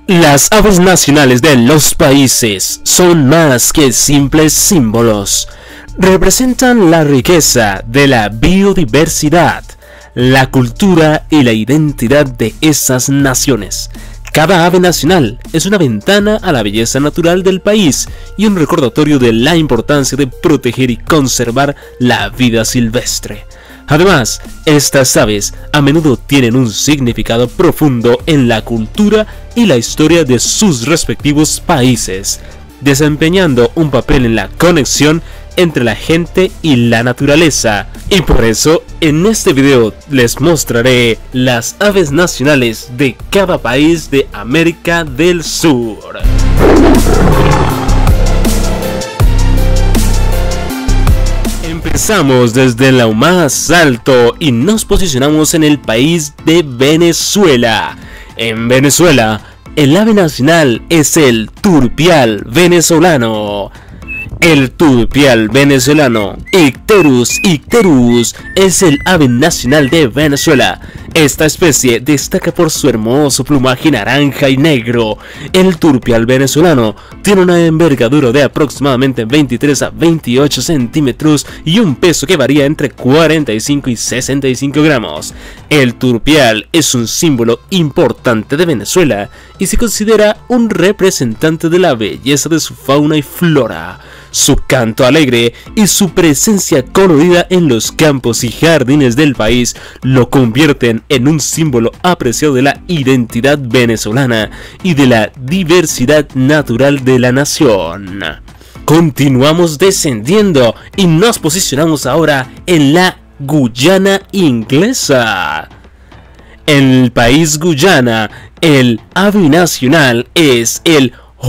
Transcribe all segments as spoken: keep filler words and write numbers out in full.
Las aves nacionales de los países son más que simples símbolos. Representan la riqueza de la biodiversidad, la cultura y la identidad de esas naciones. Cada ave nacional es una ventana a la belleza natural del país y un recordatorio de la importancia de proteger y conservar la vida silvestre. Además, estas aves a menudo tienen un significado profundo en la cultura y la historia de sus respectivos países, desempeñando un papel en la conexión entre la gente y la naturaleza. Y por eso, en este video les mostraré las aves nacionales de cada país de América del Sur. Empezamos desde lo más alto y nos posicionamos en el país de Venezuela. En Venezuela, el ave nacional es el turpial venezolano. El turpial venezolano, Icterus icterus, es el ave nacional de Venezuela. Esta especie destaca por su hermoso plumaje naranja y negro. El turpial venezolano tiene una envergadura de aproximadamente veintitrés a veintiocho centímetros y un peso que varía entre cuarenta y cinco y sesenta y cinco gramos. El turpial es un símbolo importante de Venezuela y se considera un representante de la belleza de su fauna y flora. Su canto alegre y su presencia colorida en los campos y jardines del país lo convierten en un símbolo apreciado de la identidad venezolana y de la diversidad natural de la nación. Continuamos descendiendo y nos posicionamos ahora en la Guyana inglesa. En el país Guyana, el ave nacional es el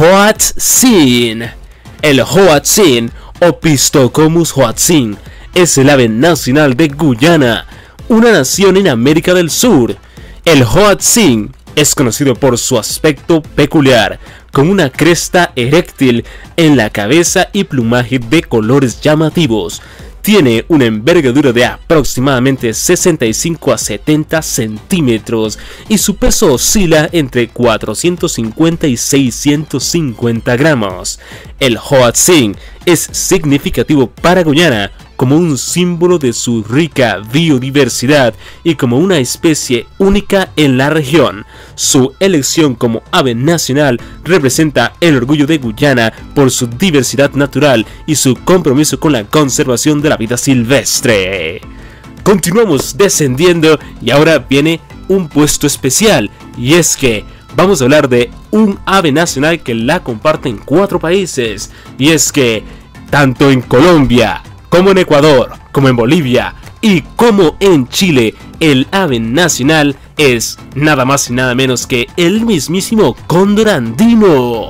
hoatzin. El hoatzin o Pistocomus hoatzin es el ave nacional de Guyana, una nación en América del Sur. El hoatzin es conocido por su aspecto peculiar, con una cresta eréctil en la cabeza y plumaje de colores llamativos. Tiene una envergadura de aproximadamente sesenta y cinco a setenta centímetros y su peso oscila entre cuatrocientos cincuenta y seiscientos cincuenta gramos. El hoatzin es significativo para Guyana como un símbolo de su rica biodiversidad y como una especie única en la región. Su elección como ave nacional representa el orgullo de Guyana por su diversidad natural y su compromiso con la conservación de la vida silvestre. Continuamos descendiendo y ahora viene un puesto especial, y es que vamos a hablar de un ave nacional que la comparten cuatro países, y es que tanto en Colombia, como en Ecuador, como en Bolivia y como en Chile, el ave nacional es nada más y nada menos que el mismísimo cóndor andino.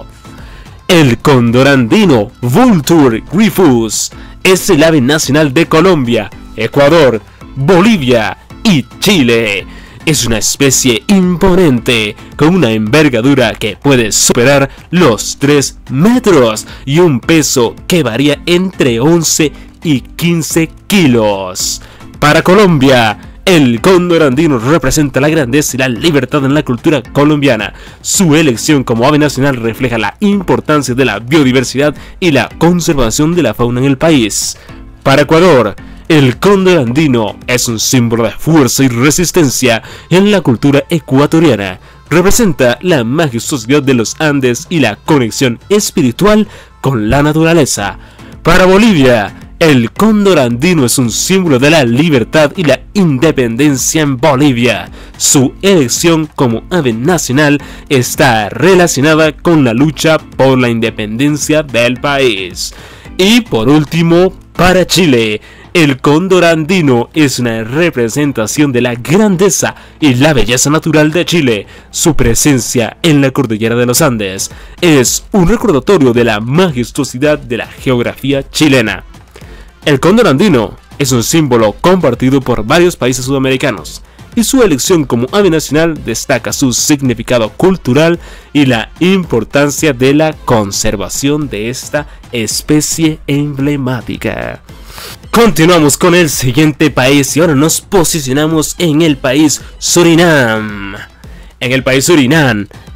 El cóndor andino, Vultur gryphus, es el ave nacional de Colombia, Ecuador, Bolivia y Chile. Es una especie imponente, con una envergadura que puede superar los tres metros y un peso que varía entre once y quince kilos. Para Colombia, el cóndor andino representa la grandeza y la libertad en la cultura colombiana. Su elección como ave nacional refleja la importancia de la biodiversidad y la conservación de la fauna en el país. Para Ecuador, el cóndor andino es un símbolo de fuerza y resistencia en la cultura ecuatoriana. Representa la majestuosidad de los Andes y la conexión espiritual con la naturaleza. Para Bolivia, el cóndor andino es un símbolo de la libertad y la independencia en Bolivia. Su elección como ave nacional está relacionada con la lucha por la independencia del país. Y por último, para Chile, el cóndor andino es una representación de la grandeza y la belleza natural de Chile. Su presencia en la cordillera de los Andes es un recordatorio de la majestuosidad de la geografía chilena. El cóndor andino es un símbolo compartido por varios países sudamericanos, y su elección como ave nacional destaca su significado cultural y la importancia de la conservación de esta especie emblemática. Continuamos con el siguiente país y ahora nos posicionamos en el país Surinam. En el país Surinam,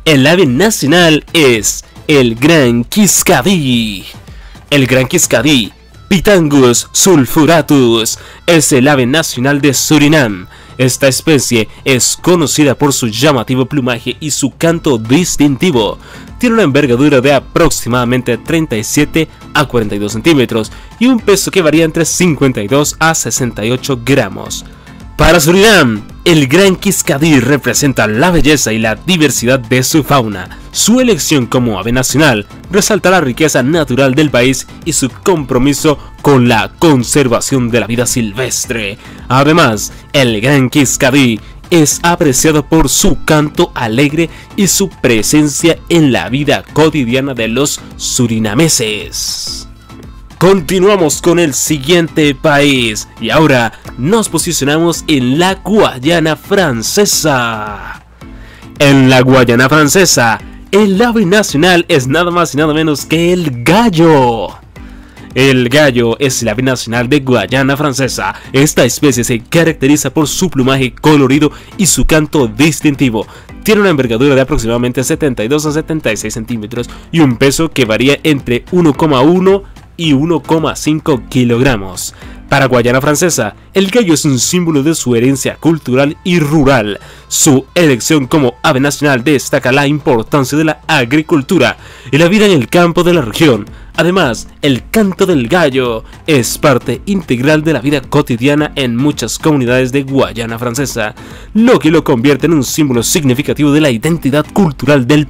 el ave nacional es el gran quiscadí. El gran quiscadí, Pitangus sulfuratus, es el ave nacional de Surinam. Esta especie es conocida por su llamativo plumaje y su canto distintivo. Tiene una envergadura de aproximadamente treinta y siete a cuarenta y dos centímetros y un peso que varía entre cincuenta y dos a sesenta y ocho gramos. Para Surinam, el gran quiscadí representa la belleza y la diversidad de su fauna. Su elección como ave nacional resalta la riqueza natural del país y su compromiso con la conservación de la vida silvestre. Además, el gran quiscadí es apreciado por su canto alegre y su presencia en la vida cotidiana de los surinameses. Continuamos con el siguiente país y ahora nos posicionamos en la Guayana Francesa. En la Guayana Francesa, el ave nacional es nada más y nada menos que el gallo. El gallo es el ave nacional de Guayana Francesa. Esta especie se caracteriza por su plumaje colorido y su canto distintivo. Tiene una envergadura de aproximadamente setenta y dos a setenta y seis centímetros y un peso que varía entre uno coma uno y uno coma cinco kilogramos. Para Guayana Francesa, el gallo es un símbolo de su herencia cultural y rural. Su elección como ave nacional destaca la importancia de la agricultura y la vida en el campo de la región. Además, el canto del gallo es parte integral de la vida cotidiana en muchas comunidades de Guayana Francesa, lo que lo convierte en un símbolo significativo de la identidad cultural del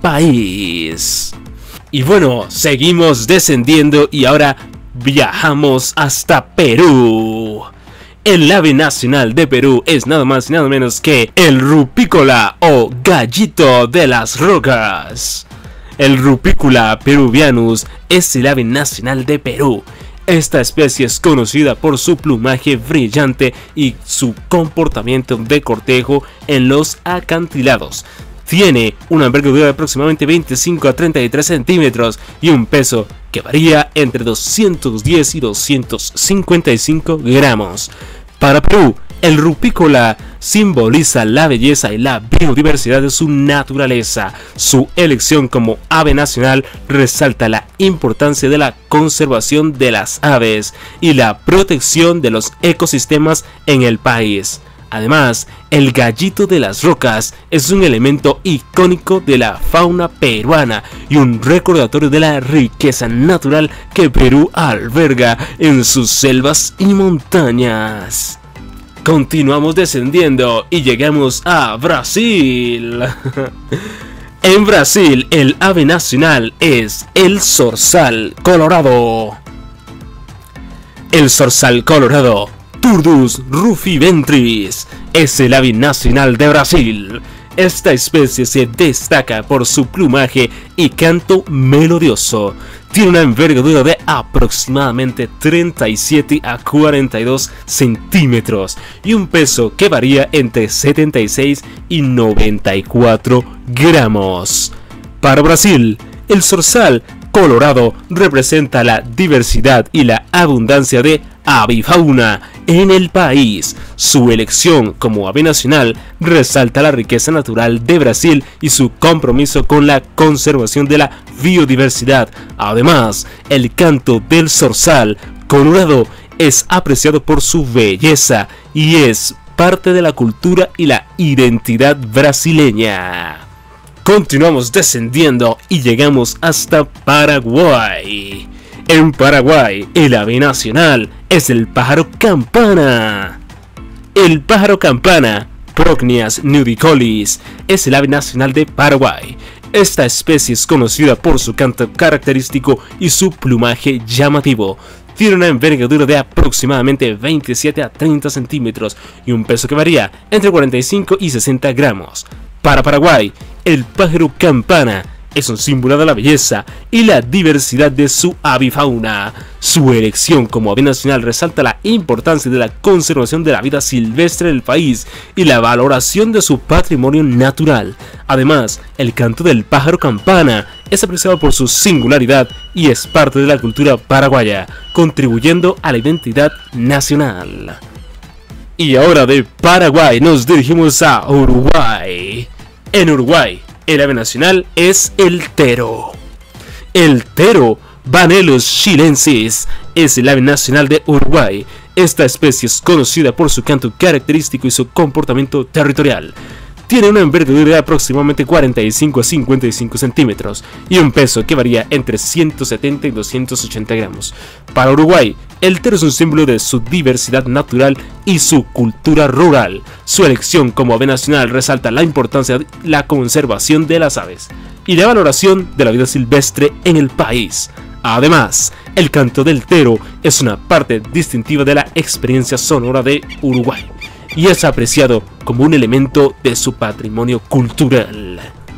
país. Y bueno, seguimos descendiendo y ahora viajamos hasta Perú. El ave nacional de Perú es nada más y nada menos que el rupícola o gallito de las rocas. El Rupícola peruvianus es el ave nacional de Perú. Esta especie es conocida por su plumaje brillante y su comportamiento de cortejo en los acantilados. Tiene una envergadura de aproximadamente veinticinco a treinta y tres centímetros y un peso que varía entre doscientos diez y doscientos cincuenta y cinco gramos. Para Perú, el rupícola simboliza la belleza y la biodiversidad de su naturaleza. Su elección como ave nacional resalta la importancia de la conservación de las aves y la protección de los ecosistemas en el país. Además, el gallito de las rocas es un elemento icónico de la fauna peruana y un recordatorio de la riqueza natural que Perú alberga en sus selvas y montañas. Continuamos descendiendo y llegamos a Brasil. En Brasil, el ave nacional es el zorzal colorado. El zorzal colorado, Turdus rufiventris, es el ave nacional de Brasil. Esta especie se destaca por su plumaje y canto melodioso. Tiene una envergadura de aproximadamente treinta y siete a cuarenta y dos centímetros y un peso que varía entre setenta y seis y noventa y cuatro gramos. Para Brasil, el zorzal colorado representa la diversidad y la abundancia de avifauna en el país. Su elección como ave nacional resalta la riqueza natural de Brasil y su compromiso con la conservación de la biodiversidad. Además, el canto del zorzal colorado es apreciado por su belleza y es parte de la cultura y la identidad brasileña. Continuamos descendiendo y llegamos hasta Paraguay. En Paraguay, el ave nacional es el pájaro campana. El pájaro campana, Procnias nudicolis, es el ave nacional de Paraguay. Esta especie es conocida por su canto característico y su plumaje llamativo. Tiene una envergadura de aproximadamente veintisiete a treinta centímetros y un peso que varía entre cuarenta y cinco y sesenta gramos. Para Paraguay, el pájaro campana es un símbolo de la belleza y la diversidad de su avifauna. Su elección como ave nacional resalta la importancia de la conservación de la vida silvestre del país y la valoración de su patrimonio natural. Además, el canto del pájaro campana es apreciado por su singularidad y es parte de la cultura paraguaya, contribuyendo a la identidad nacional. Y ahora de Paraguay nos dirigimos a Uruguay. En Uruguay, El ave nacional es el tero. El tero, Vanellus chilensis, es el ave nacional de Uruguay. Esta especie es conocida por su canto característico y su comportamiento territorial. Tiene una envergadura de aproximadamente cuarenta y cinco a cincuenta y cinco centímetros y un peso que varía entre ciento setenta y doscientos ochenta gramos. Para Uruguay, el tero es un símbolo de su diversidad natural y su cultura rural. Su elección como ave nacional resalta la importancia de la conservación de las aves y la valoración de la vida silvestre en el país. Además, el canto del tero es una parte distintiva de la experiencia sonora de Uruguay y es apreciado como un elemento de su patrimonio cultural.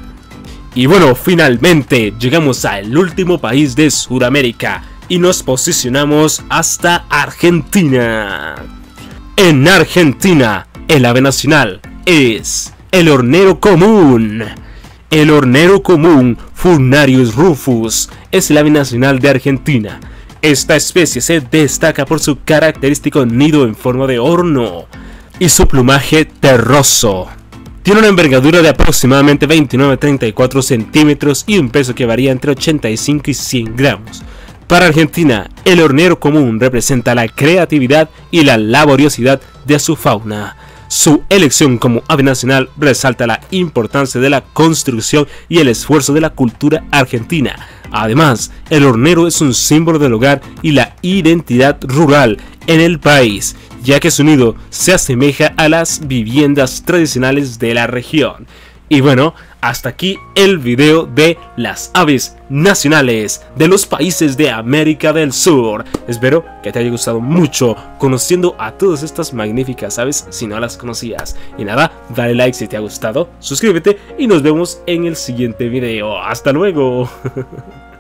Y bueno, finalmente llegamos al último país de Sudamérica y nos posicionamos hasta Argentina. En Argentina, el ave nacional es el hornero común. El hornero común, Furnarius rufus, es el ave nacional de Argentina. Esta especie se destaca por su característico nido en forma de horno y su plumaje terroso. Tiene una envergadura de aproximadamente veintinueve a treinta y cuatro centímetros y un peso que varía entre ochenta y cinco y cien gramos. Para Argentina, el hornero común representa la creatividad y la laboriosidad de su fauna. Su elección como ave nacional resalta la importancia de la construcción y el esfuerzo de la cultura argentina. Además, el hornero es un símbolo del hogar y la identidad rural en el país, ya que su nido se asemeja a las viviendas tradicionales de la región. Y bueno, hasta aquí el video de las aves nacionales de los países de América del Sur. Espero que te haya gustado mucho conociendo a todas estas magníficas aves si no las conocías. Y nada, dale like si te ha gustado, suscríbete y nos vemos en el siguiente video. ¡Hasta luego!